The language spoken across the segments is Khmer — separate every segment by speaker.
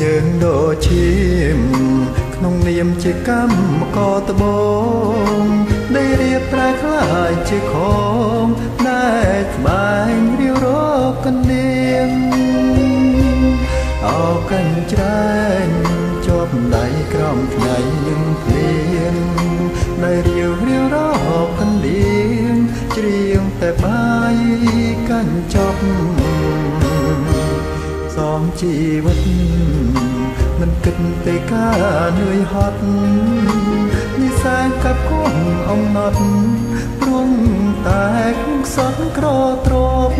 Speaker 1: យើងដូរឈាមក្នុងនាមជាកម្មករត្បូងได้រៀបប្រែคล้ายជាខងដែលស្បែងរាវរកកណ្ដៀងអោកិនច្រែងជាប់ដៃក្រំថ្ងៃនឹងភ្លៀងដែលរាវរកកណ្ដៀងច្រៀងតែបាយកាន់ចប់សំជីវិតមិនគិតទៅការនឿយហត់និស័យកាប់គង់អំណត់ព្រមតែក្នុងសត់ក្រទ្រព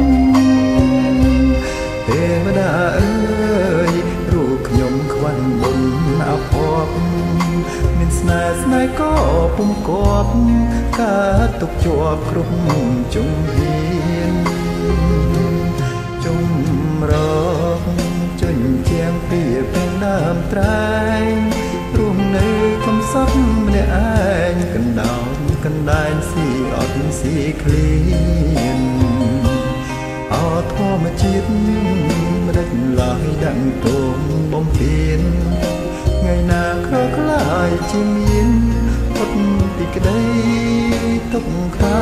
Speaker 1: ទេវតាអើយរូបខ្ញុំខ្វាន់បុណ្យអភ័ព្វមានស្នេហ៍ក៏ពុំគប់កើតទុកជាប់គ្រប់ជុំហៀនជុំរកចេញជាងពីពេលដើមត្រែងរួមនៅកំសត់ម្នាក់ឯងកណ្ដោងកណ្ដែងស៊ីអត់ស៊ីឃ្លៀនអត់ធម្មជាតិមិនដាច់ឡើយដាក់ទងបំពេញថ្ងៃណាក្រខ្លាយជាមានផុតពីក្តីទុកខា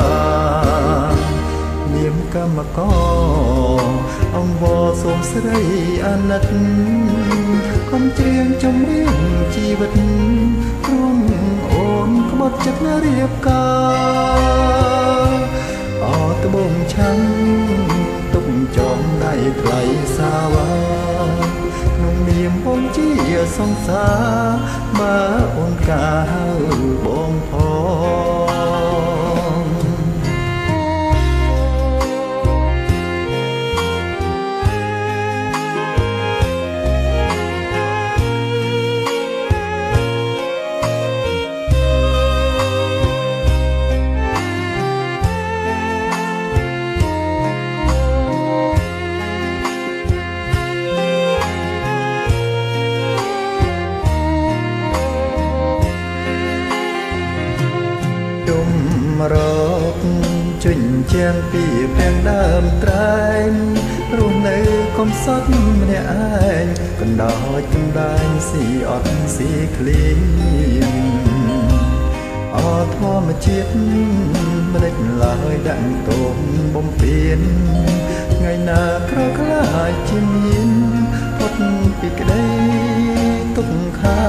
Speaker 1: នាមកម្មករអង្គវសូមស្រីអាណិតកុំច្រៀងចម្រៀងជីវិតព្រមអូនក្បត់ចិត្តរៀបការអត់ត្បូងឆាំងទុកចំដៃថ្លៃសាវាក្នុងនាមបងជាសង្សារបើអូនកាហៅបងផងរកជញ្ជាំងពីពេងដើមត្រែងរស់នៅកំសត់ម្នាក់ឯងកណ្ដោចកណ្ដែងស៊ីអត់ស៊ីឃ្លៀងអត់ធម្មជាតិមិនដាច់ឡើយដាក់ទងបំពេញថ្ងៃណាក្រខ្លាយជាមានផុតពីក្តីទុកខា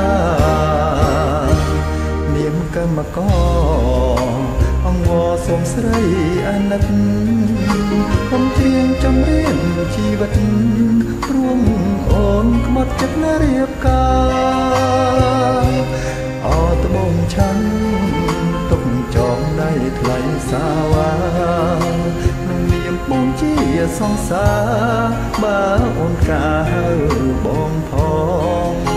Speaker 1: នាមកម្មករអង្គវសូមស្រីអាណិតកុំច្រៀងចម្រៀងជីវិតរួមអូនក្បត់ចិត្តរៀបការអត់ត្បូងឆាំងទុកចងដៃថ្លៃសាវាក្នុងនាមបងជាសង្សារបើអូនកាហៅបងផង